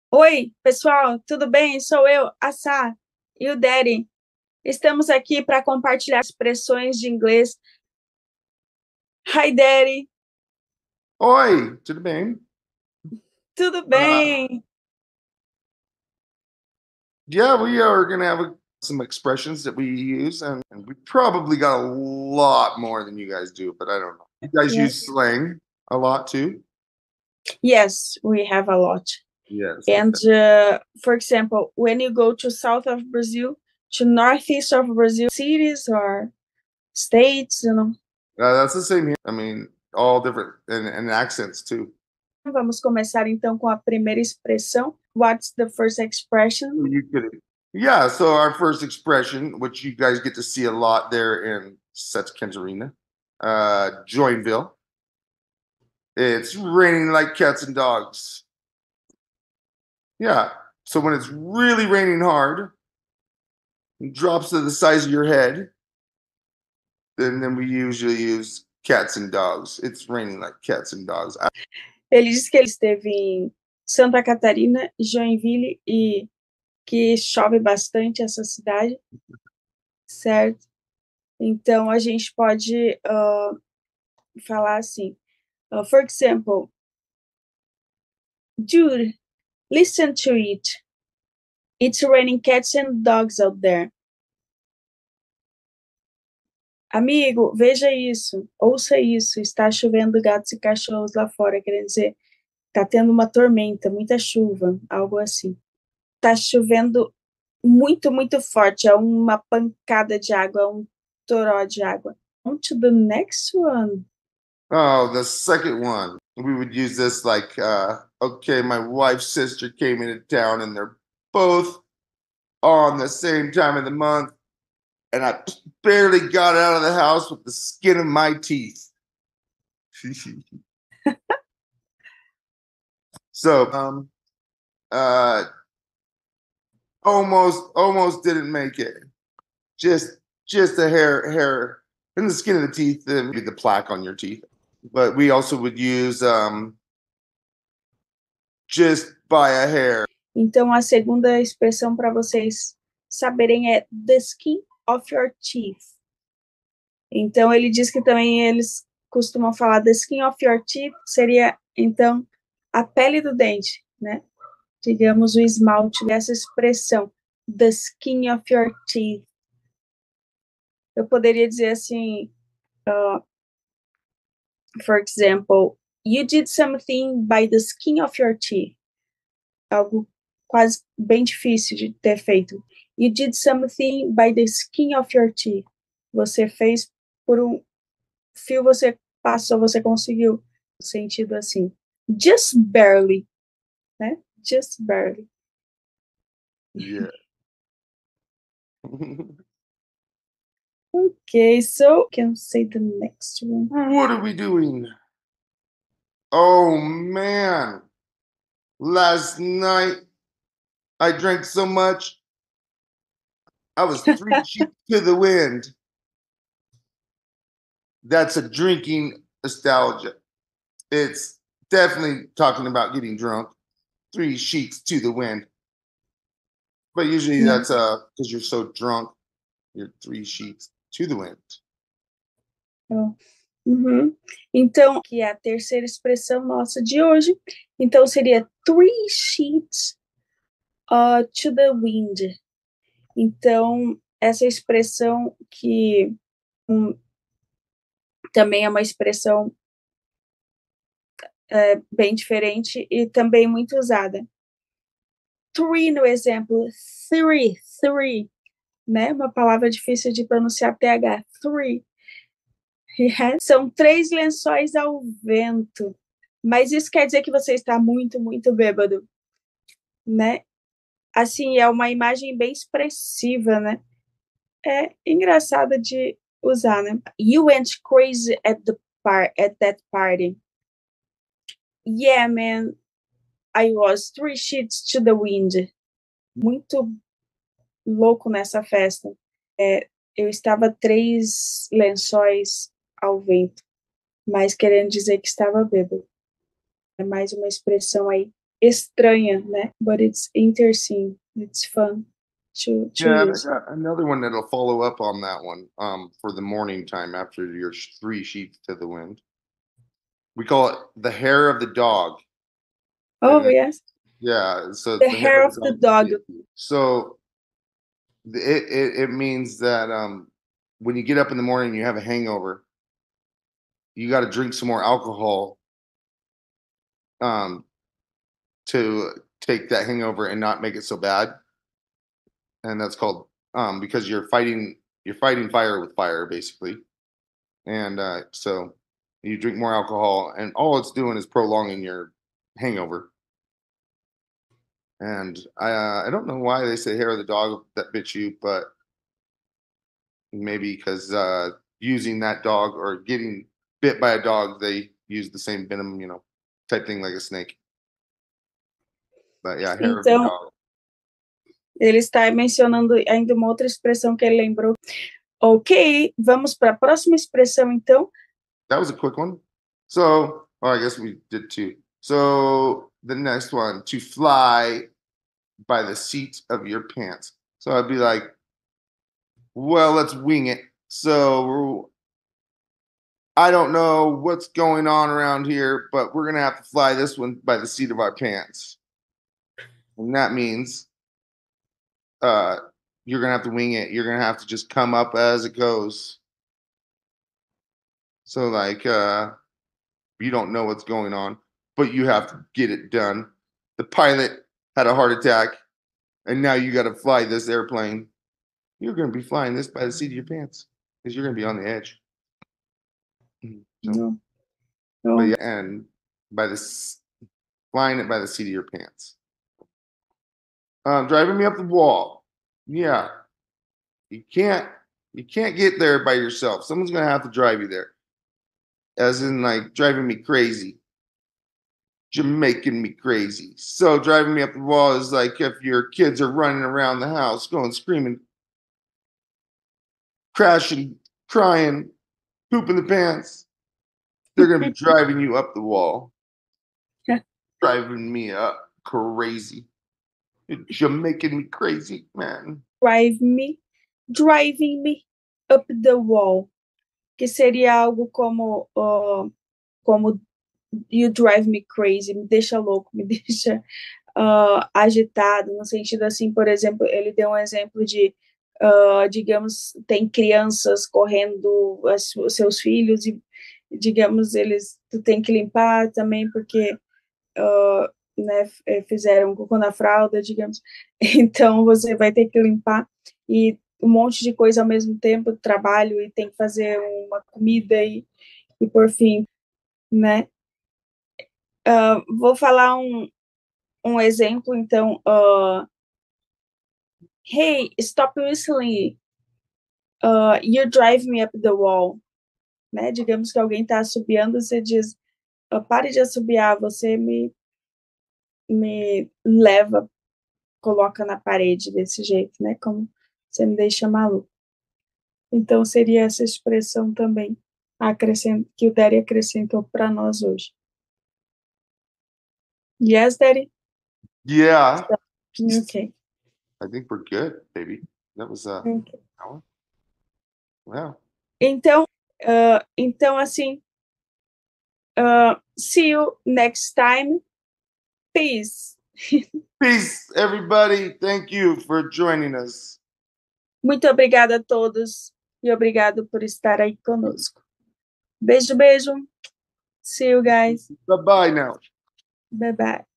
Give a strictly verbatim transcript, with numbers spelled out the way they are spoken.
Oi, pessoal, tudo bem? Sou eu, a Sá e o Daddy. Estamos aqui para compartilhar expressões de inglês. Hi, Daddy. Oi, tudo bem? Tudo Uh, bem? yeah, we are going to have a, some expressions that we use, and, and we probably got a lot more than you guys do, but I don't know. You guys use Yes. slang a lot too? Yes, we have a lot. Yes. And Okay. uh, for example, when you go to south of Brazil, to northeast of Brazil, cities or states, you know. Uh, that's the same here. I mean, all different and, and accents too. Vamos começar então com a primeira expressão. What's the first expression? You could, yeah. So our first expression, which you guys get to see a lot there in Sets Arena, uh, Joinville. It's raining like cats and dogs. Yeah. So when it's really raining hard, it drops to the size of your head, then then we usually use cats and dogs. It's raining like cats and dogs. I- Ele disse que ele esteve em Santa Catarina, Joinville e que chove bastante essa cidade, certo? Então, a gente pode uh, falar assim, uh, for example, dude, listen to it. It's raining cats and dogs out there. Amigo, veja isso, ouça isso, está chovendo gatos e cachorros lá fora, quer dizer, está tendo uma tormenta, muita chuva, algo assim. Está chovendo muito, muito forte, é uma pancada de água, um toró de água. On to the next one. oh, the second one. We would use this like, uh, okay, my wife's sister came into town and they're both on the same time of the month, and I barely got out of the house with the skin of my teeth. so, um, uh, almost, almost didn't make it. Just, just a hair, hair in the skin of the teeth, and maybe the plaque on your teeth. But we also would use um, just by a hair. Então, a segunda expressão para vocês saberem é the skin of your teeth. Então, ele diz que também eles costumam falar the skin of your teeth, seria, então, a pele do dente, né? Digamos, o esmalte dessa expressão, the skin of your teeth. Eu poderia dizer assim, uh, for example, you did something by the skin of your teeth. Algo quase bem difícil de ter feito. You did something by the skin of your teeth. Você fez por um fio, você passou, você conseguiu. No sentido assim, just barely, né? Just barely. Yeah. Okay, so can say the next one. What are we doing? Oh man. Last night I drank so much. I was three sheets to the wind. That's a drinking nostalgia. It's definitely talking about getting drunk. Three sheets to the wind. But usually Yeah. that's uh because you're so drunk, you're three sheets to the wind. Oh. Uhum. Então, que é a terceira expressão nossa de hoje. Então, seria three sheets uh, to the wind. Então, essa expressão que um, também é uma expressão é, bem diferente e também muito usada. Three, no exemplo, three, three, né? Uma palavra difícil de pronunciar, T H, three. Yeah. São três lençóis ao vento. Mas isso quer dizer que você está muito, muito bêbado, né? Assim, é uma imagem bem expressiva, né? É engraçada de usar, né? You went crazy at the par at that party. Yeah, man, I was three sheets to the wind. Muito louco nessa festa. É, eu estava três lençóis ao vento, mas querendo dizer que estava bêbado. É mais uma expressão aí estranha, né? But it's interesting. It's fun to, to Yeah, and I use. got another one that'll follow up on that one um, for the morning time after your sh- three sheets to the wind. We call it the hair of the dog. Oh, And yes. yeah, so The it's the hair hair of of the the dog. dog. So it, it, it means that um, when you get up in the morning and you have a hangover, you got to drink some more alcohol um, to take that hangover and not make it so bad. And that's called um, because you're fighting you're fighting fire with fire basically. And uh, so you drink more alcohol, and all it's doing is prolonging your hangover. And I uh, I don't know why they say hair of the dog that bit you, but maybe because uh, using that dog or getting bit by a dog, they use the same venom, you know, type thing like a snake. But yeah, hair of the Então, dog. ele está mencionando ainda uma outra expressão que ele lembrou. Ok, vamos para a próxima expressão, então. That was a quick one. So, oh, I guess we did two. So the next one, to fly by the seat of your pants. So I'd be like, well, let's wing it. So I don't know what's going on around here, but we're gonna have to fly this one by the seat of our pants. And that means uh you're gonna have to wing it. You're gonna have to just come up as it goes. So like uh you don't know what's going on, but you have to get it done. The pilot had a heart attack, and now you gotta fly this airplane. You're gonna be flying this by the seat of your pants because you're gonna be on the edge. So, No. No. but yeah, and by this flying it by the seat of your pants. Um, driving me up the wall. Yeah, you can't you can't get there by yourself. Someone's gonna have to drive you there. As in, like driving me crazy. You're making me crazy. So driving me up the wall is like if your kids are running around the house, going screaming, crashing, crying, pooping the pants. They're gonna be driving you up the wall. Driving me up crazy. You're making me crazy, man. Drive me, driving me up the wall, que seria algo como, uh, como you drive me crazy, me deixa louco, me deixa uh, agitado, no sentido assim, por exemplo, ele deu um exemplo de, uh, digamos, tem crianças correndo, as, os seus filhos, e, digamos, eles, tu tem que limpar também, porque uh, né, fizeram cocô na fralda, digamos, então você vai ter que limpar, e um monte de coisa ao mesmo tempo, trabalho, e tem que fazer uma comida, e, e por fim, né, uh, vou falar um, um exemplo, então, uh, hey, stop whistling, uh, you drive me up the wall, né, digamos que alguém está assobiando, você diz, uh, pare de assobiar, você me, me leva, coloca na parede desse jeito, né, como você me deixa maluco. Então, seria essa expressão também que o Daddy acrescentou para nós hoje. Yes, Daddy? Yeah. Okay. I think we're good, baby. That was uh Okay. hour. Wow. Então, uh, então assim, uh, see you next time. Peace. Peace, everybody. Thank you for joining us. Muito obrigada a todos e obrigado por estar aí conosco. Beijo, beijo. See you guys. Bye-bye now. Bye-bye.